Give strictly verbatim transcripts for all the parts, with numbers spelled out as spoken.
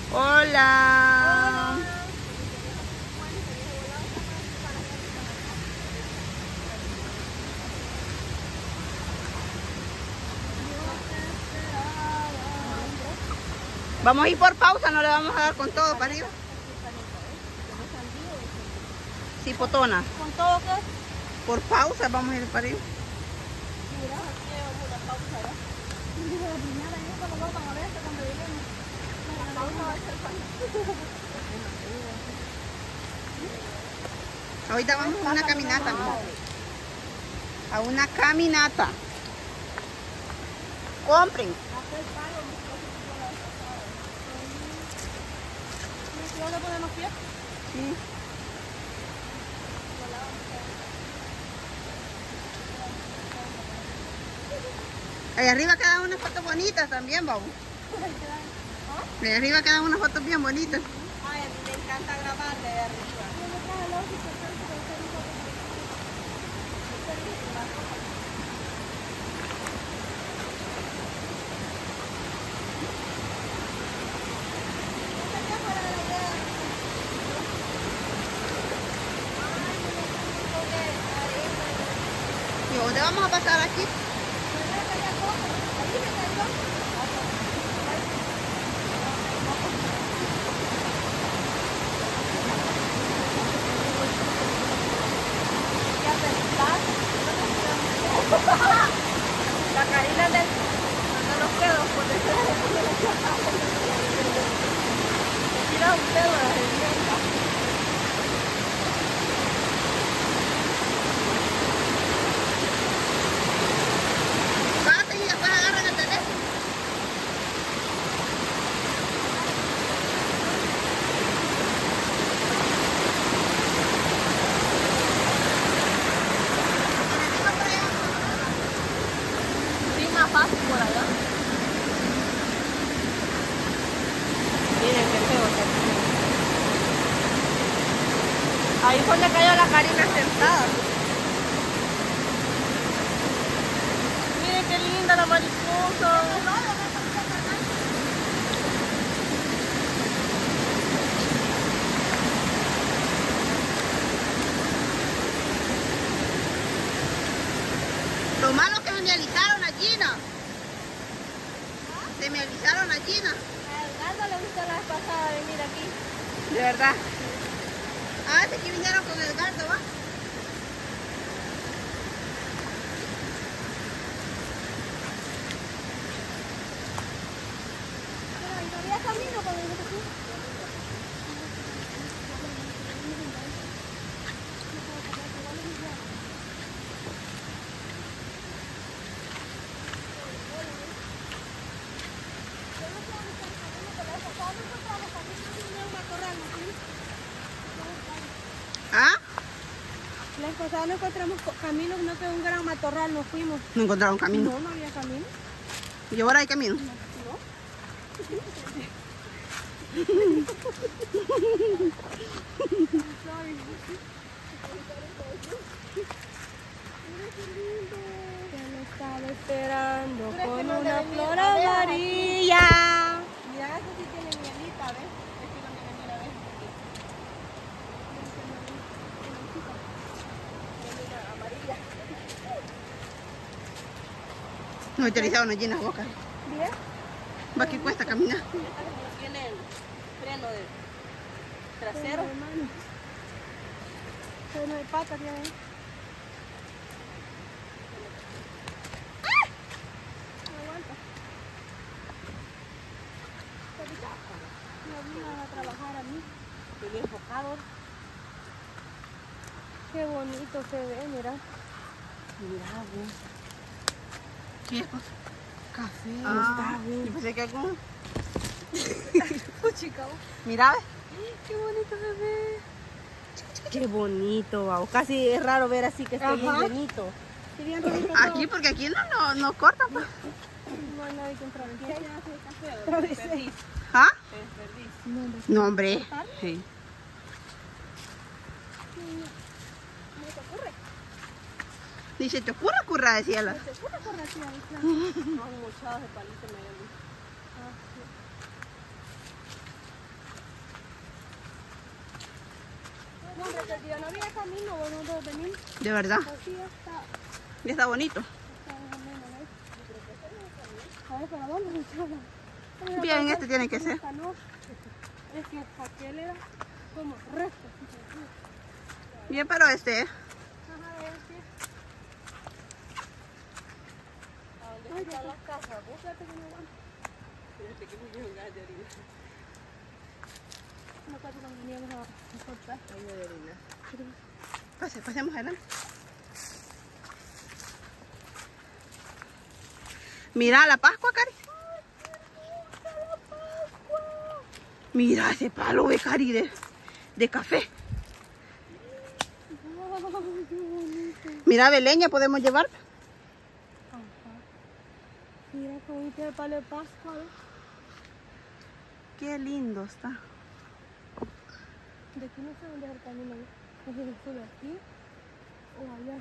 Hola. Vamos a ir por pausa, no le vamos a dar con todo para arriba. Sí, potona. ¿Con todo qué? Por pausa vamos a ir para arriba. Mira, aquí llevamos una pausa, ¿verdad? Dijo la primera, y esto lo van a ver hasta cuando lleguemos. La pausa va a ser fácil. Ahorita vamos a una caminata, mira. A una caminata. Compren. ¿Dónde ponemos pies? Sí. Ahí arriba quedan unas fotos bonitas también, vamos. Ahí arriba quedan unas fotos bien bonitas. Ay, a mí me encanta grabar de arriba. ¿Y dónde vamos a pasar aquí? La Karina de, de los pedos, por decirlo. Tira un pedo a la gente. Pase y después agarran el teléfono. Sí, más fácil por allá. Miren qué feo está aquí. Ahí fue donde cayó la Karina sentada. Miren qué linda la mariposa. Lo malo que me alisaron a Gina. Se me alisaron a Gina. A Edgardo le gustó la vez pasada venir aquí. De verdad. Ah, es que vinieron con Edgardo, ¿va? Pero ahí no había camino cuando yo aquí. ¿Ah? La vez pasada no encontramos camino, no que un gran matorral nos fuimos. No encontraron camino. No, no había camino. ¿Y ahora hay camino? No. Ya lo estaba esperando con una flor amarilla. Mira, eso sí tiene mielita, ¿ves? Es que no tiene miel, ¿ves? Amarilla. No he utilizado una llena boca. ¿Bien? Va que cuesta caminar. Esta como no tiene el freno de trasero. Freno de pata tiene. ¡Ah! No aguanta. Me obligan a trabajar a mí. Estoy enfocado. Qué bonito se ve, mira. Mira, vos. ¿Qué es? Café. Ah, yo pensé que algún... Chica. Mira, ¿ves? Qué bonito se ve. Qué bonito, wow. Casi es raro ver así que esté bien bonito. Sí, bien bonito. Aquí, porque aquí no, no, no corta, pues. No hay nadie que entrar. ¿Qué hace café? ¿Ah? Desperdicio. No, hombre. Sí. ¿No te ocurre? Ni se te ocurre curra, decía la. ¿No te ocurre correr así a la No, muchadas de palito me habían dicho. Este día no había camino, bueno, nosotros venimos. De verdad. Así está. Y está bonito. Está más o menos, ¿ves? A ver, ¿para dónde se llama? Bien, este tiene que ser. No. Es que aquel era como recto. Bien, pero este, ¿eh? Ajá, este. ¿A dónde están las casas? Búscate que no van. Fíjate que me dio un gas de orina. No pasa cuando veníamos a cortar. Ay, de orina. Pase, pasemos adelante. Mira la Pascua, Cari. Mira ese palo de Cari de, de café. Mira, de leña podemos llevar. Ajá. Mira qué bonito el palo de Pascua. ¿eh? Qué lindo está. De aquí no sé dónde es el camino. ¿Es el solo aquí o allá?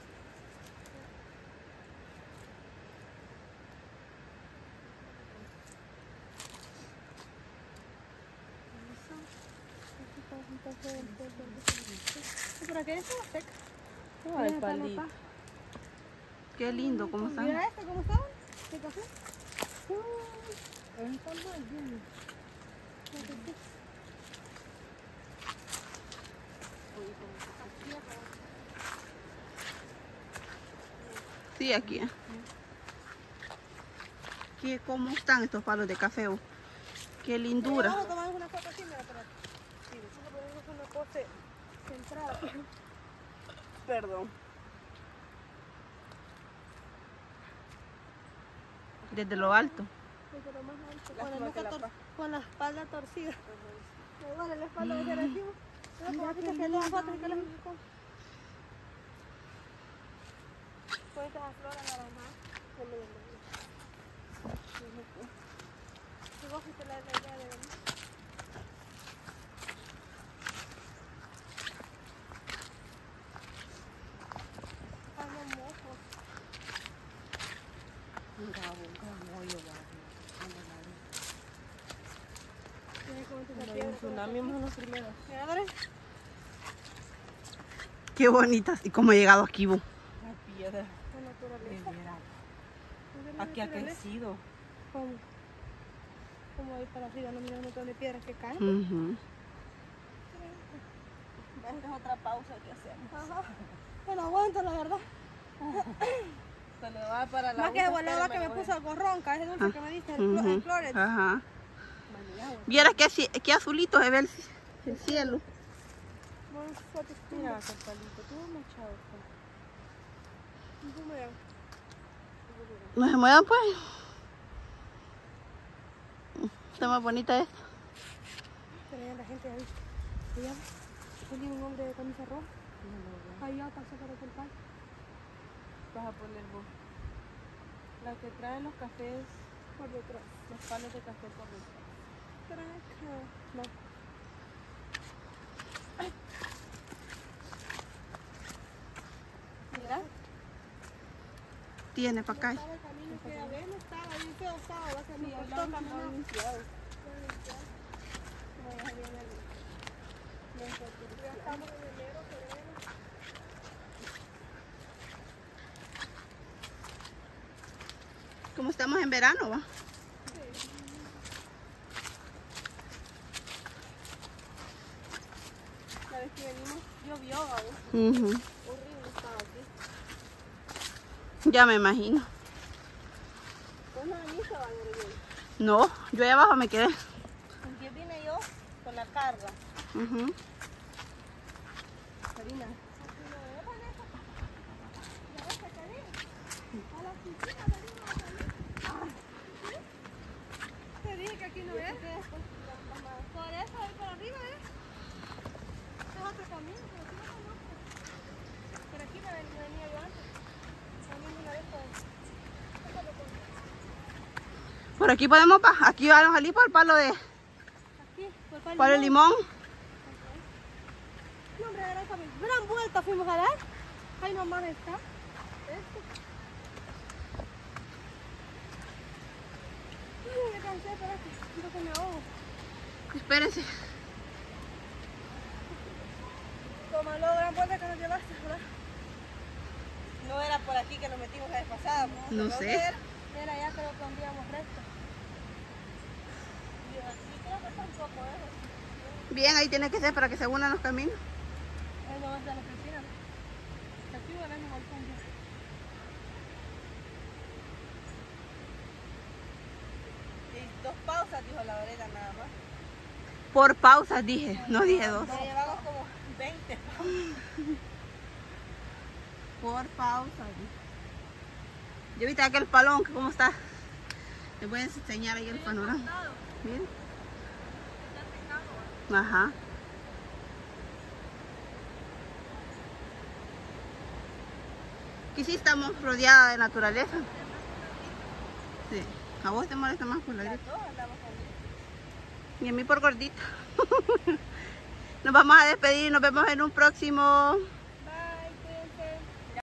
¿Por aquí está seca? Ay, palito. Qué lindo, ¿cómo está? Mira este, ¿cómo está? ¿Qué café? Uy, está mal, bien. Sí, aquí. ¿eh? ¿Qué, ¿Cómo están estos palos de café? Oh? Qué lindura. Vamos a tomar una foto aquí, mira, espérate. Sí, nosotros ponemos una pose centrada. Perdón. Desde lo alto. Desde lo más alto. Con la, nuca tor con la espalda torcida. Me duele la espalda de ser así. Mira que se le fotos y que les indicó. Cuentas a flor naranja. Si vos fuiste la idea de venir. Qué bonitas. ¿Y cómo he llegado aquí, vos? La piedra. Aquí ha crecido. ¿Cómo? ¿Cómo ahí para arriba? No mira un montón de piedras que caen. Uh-huh. Esta es otra pausa que hacemos. Ajá. Bueno, aguanto, la verdad. Cuando va para la más que de volada que me puso algo ronca, ese dulce ah. que me diste, el, uh-huh. el Flores. Ajá. Vieras que, que azulito se ve el, el cielo. Mira, palito, todo machado. No se muevan, pues. Está más bonita esta. Pero la gente ahí. Allá, allí un hombre de camisa roja. Allá pasó para aquel palo. Vas a poner vos. La que trae los cafés por detrás. Los palos de café por detrás. Para acá. No. Ay. Mira. Tiene para acá. Estaba el camino que a ver, no estaba, ahí feo estaba, va a ser mi costón también. Limpiado. Ya estamos en enero, febrero. Como estamos en verano, ¿va? Sí. La vez que venimos llovió, ¿vale? Uh-huh. Horrible estaba aquí. Ya me imagino. ¿Vos no veniste a Valladolid? No, yo ahí abajo me quedé. Aquí vine yo con la carga. Uh-huh. Karina. Te dije que aquí no es. Por eso, ahí por arriba, ¿eh? Es otro camino, pero aquí no conozco. Por aquí me venía yo antes. También una vez por... Por aquí podemos, pa aquí vamos a salir por el palo de... Aquí, por el palo por el limón. Okay. No, hombre, ahora también. Gran vuelta fuimos a dar. Ahí nomás está. Esto. Ay, me cansé, espérate. Siento que me ahogo. Espérense. Toma. A la gran vuelta que nos llevaste, ¿verdad? No era por aquí que nos metimos la vez pasada. No ¿Dónde sé. era? Mira, ya creo que andíamos recto. Y así creo que tampoco es. Bien, ahí tiene que ser para que se unan los caminos. Ahí no va a estar la oficina. Aquí venimos al fondo. Y dos pausas, dijo la vereda nada más. Por pausas dije, no dije dos. Ya llevamos como veinte pausas. Por pausas. Yo viste aquel palón, que cómo está. Les voy a enseñar ahí el panorama. Miren. Ajá. Aquí sí estamos rodeadas de naturaleza. Sí. A vos te molesta más por la gripe. Todos andamos con Y a mí por gordita. Nos vamos a despedir y nos vemos en un próximo